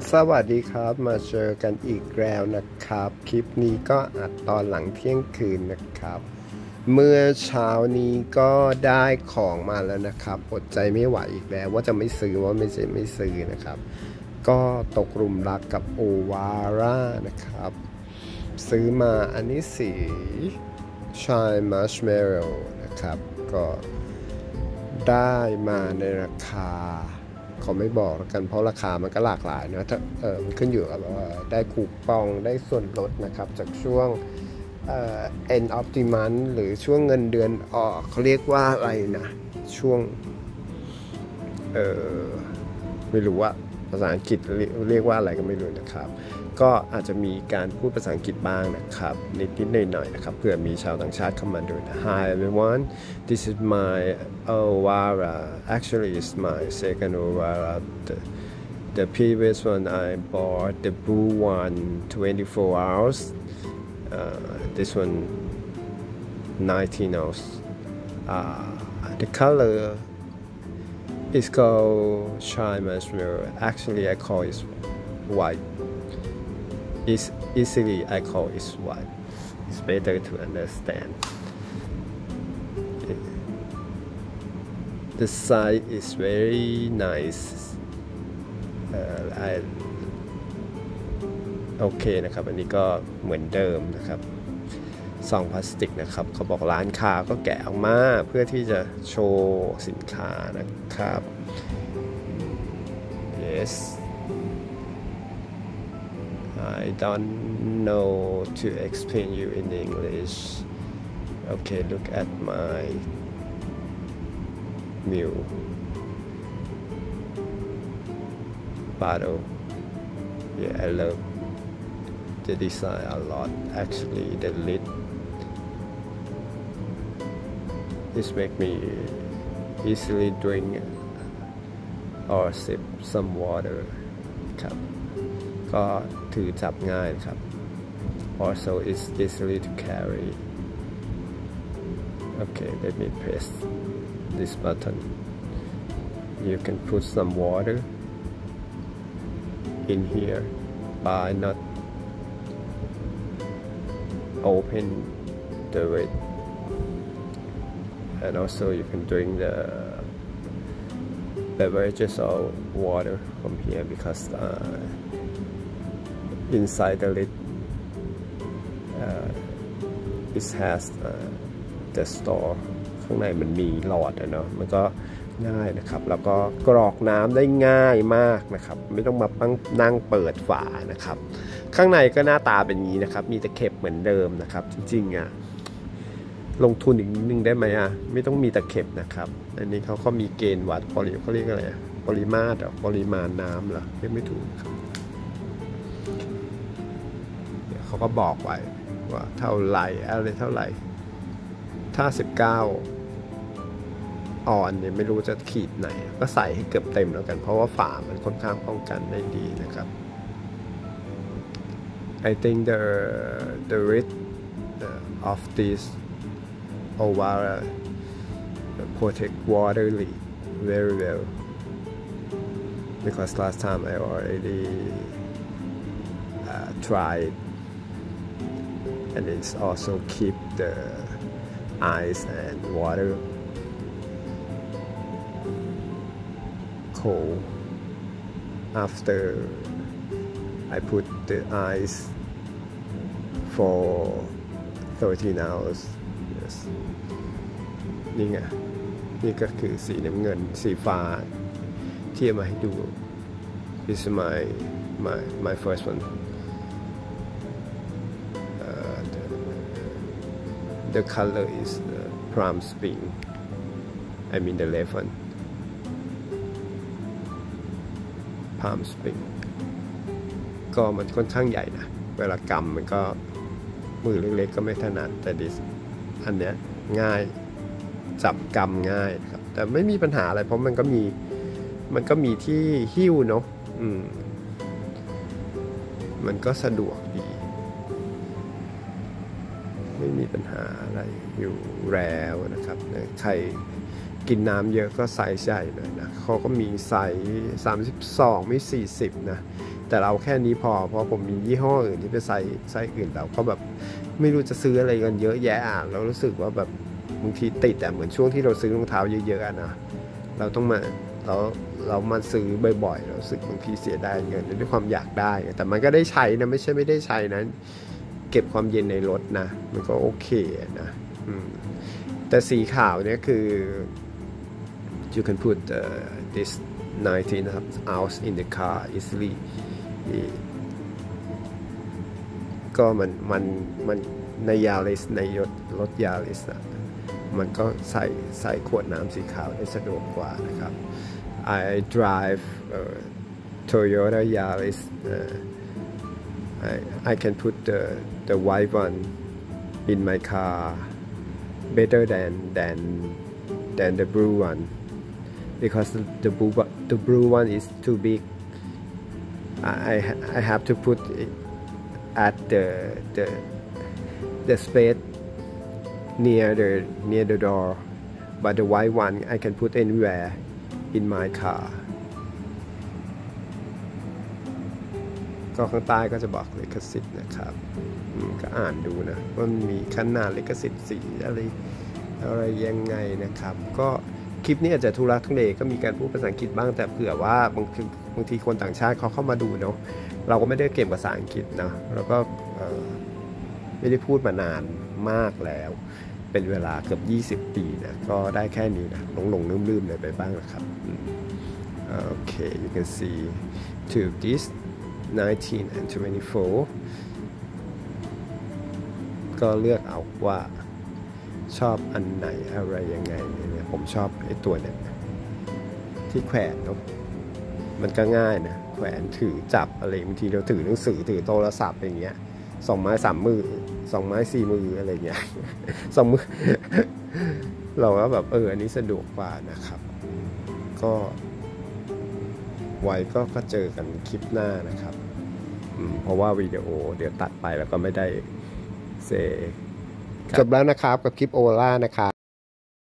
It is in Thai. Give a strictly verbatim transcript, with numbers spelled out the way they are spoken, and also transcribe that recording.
สวัสดีครับมาเจอกันอีกแล้วนะครับคลิปนี้ก็อัดตอนหลังเที่ยงคืนนะครับเมื่อเช้านี้ก็ได้ของมาแล้วนะครับอดใจไม่ไหวอีกแล้วว่าจะไม่ซื้อว่าไม่ใช่ไม่ซื้อนะครับก็ตกหลุมรักกับโอวาร่านะครับซื้อมาอันนี้สีชายมัชเมลโล่นะครับก็ได้มาในราคาเขาไม่บอกแล้วกันเพราะราคามันก็หลากหลายนะถ้าเออมันขึ้นอยู่กับว่าได้คูปองได้ส่วนลดนะครับจากช่วงเอ่อ end of the month หรือช่วงเงินเดือนออกเขาเรียกว่าอะไรนะช่วงเออไม่รู้ว่าภาษาอังกฤษเรียกว่าอะไรก็ไม่รู้นะครับก็อาจจะมีการพูดภาษาอังกฤษบ้างนะครับนิดๆหน่อยๆนะครับเผื่อมีชาวต่างชาติเข้ามาดูนะ Hi everyone, this is my Owara. Actually, it's my second Owara. The, the previous one I bought, the blue one, twenty-four hours. Uh, this one, nineteen hours. Uh, the color is called Chai Marshmallow. Actually, I call it white.Is easily I call it white. It's better to understand. The size is very nice. Uh, I โอเคนะครับอันนี้ก็เหมือนเดิมนะครับซองพลาสติกนะครับเขาบอกร้านค้าก็แกะออกมาเพื่อที่จะโชว์สินค้านะครับ Yes.I don't know to explain you in English. Okay, look at my new bottle. Yeah, I love the design a lot. Actually, the lid this make me easily drink or sip some water. ครับก็ถือจับง่ายครับ also it's easily to carry. Okay, let me press this button. You can put some water in here by not open the lid, and also you can drink the beverages or water from here because uh, inside the lid uh, it has uh, the store ข้างในมันมีหลอดนะเนาะมันก็ง่ายนะครับแล้วก็กรอกน้ำได้ง่ายมากนะครับไม่ต้องมานั่งเปิดฝานะครับข้างในก็หน้าตาเป็นอย่างนี้นะครับมีตะเข็บเหมือนเดิมนะครับจริงๆอ่ะลงทุนอีกนิดนึงได้ไหมอ่ะไม่ต้องมีตะเข็บนะครับอันนี้เขาก็มีเกณฑ์วัดปริเขาเรียกอะไรปริมาตรหรอปริมาณน้ำเหรอเรียกไม่ถูกครับเขาก็บอกไว้ว่าเท่าไหร่อะไรเท่าไหร่ถ้าสิบเก้าออนเนี่ยไม่รู้จะขีดไหนก็ใส่ให้เกือบเต็มแล้วกันเพราะว่าฝามันค่อนข้างป้องกันได้ดีนะครับ I think the the lid of this Owara protect water leak very well because last time I already uh, tried and it's also keep the ice and water cold after I put the ice for thirteen hours. Yes. นี่ไงนี่ก็คือสีน้ำเงินสีฟ้าที่เอามาให้ดู This is my my my first one.The color is uh, Palm Spring. I mean the left one. Palm Spring. ก็มันค่อนข้างใหญ่นะเวลากำมันก็มือเล็กๆก็ไม่ถนัดแต่ดิสอันเนี้ยง่ายจับกำง่ายครับแต่ไม่มีปัญหาอะไรเพราะมันก็มีมันก็มีที่หิ้วเนาะอืมมันก็สะดวกดีไม่มีปัญหาอะไรอยู่แล้วนะครับใคร กินน้ำเยอะก็ไซส์ใหญ่หน่อยนะเขาก็มีไซส์สามสิบสองมีสี่สิบนะแต่เราแค่นี้พอเพราะผมมียี่ห้ออื่นที่ไปใส่ไส้อื่นเราก็แบบไม่รู้จะซื้ออะไรกันเยอะแยะเรารู้สึกว่าแบบบางทีติดอ่ะเหมือนช่วงที่เราซื้อรองเท้าเยอะๆนะเราต้องมาเราเรามาซื้อบ่อยๆเราสึกบางทีเสียดายเงินด้วยความอยากได้แต่มันก็ได้ใช้นะไม่ใช่ไม่ได้ใช้นะเก็บความเย็นในรถนะมันก็โอเคนะแต่สีขาวเนี่ยคือ you can put uh, this nineteen ounce in the car easily ก็มันมันมันในยาริสในรถรถยาริสนะมันก็ใส่ใส่ขวดน้ำสีขาวได้สะดวกกว่านะครับ I drive uh, Toyota Yaris uh, I I can put the the white one in my car better than than than the blue one because the blue the blue one is too big I I have to put it at the the the space near the near the door but the white one I can put anywhere in my car ก็ข้างใต้ก็จะบอกลิขสิทธิ์นะครับก็อ่านดูนะว่ามันมีขนาดลิขสิทธิ์สีอะไรอะไรยังไงนะครับก็คลิปนี้อาจจะทุรักทุเลก็มีการพูดภาษาอังกฤษบ้างแต่เผื่อว่าบางทีบางทีคนต่างชาติเขาเข้ามาดูเนาะเราก็ไม่ได้เก่งภาษาอังกฤษนะแล้วก็ไม่ได้พูดมานานมากแล้วเป็นเวลาเกือบยี่สิบปีนะก็ได้แค่นี้นะหลงหลงลืมลืมเลยไปบ้างนะครับโอเค you can see to this nineteen and twenty-four ก็เลือกเอาว่าชอบอันไหนอะไรยังไงเนี่ยผมชอบไอ้ตัวเนี่ยที่แขวนเนาะมันก็ง่ายนะแขวนถือจับอะไรบางทีเราถือหนังสือถือโทรศัพท์อย่างเงี้ยสองไม้สามมือสองไม้สี่มืออะไรเงี้ยสองมือ เราก็แบบเอออันนี้สะดวกกว่านะครับก็ไว้ก็ก็เจอกันคลิปหน้านะครับเพราะว่าวิดีโอเดี๋ยวตัดไปแล้วก็ไม่ได้เซจบแล้วนะครับกับคลิปโอล่านะครับ